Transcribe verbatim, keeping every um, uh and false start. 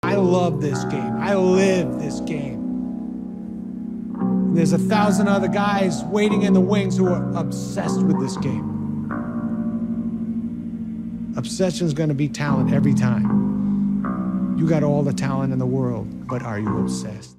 I love this game. I live this game. There's a thousand other guys waiting in the wings who are obsessed with this game. Obsession's gonna be talent every time. You got all the talent in the world, but are you obsessed?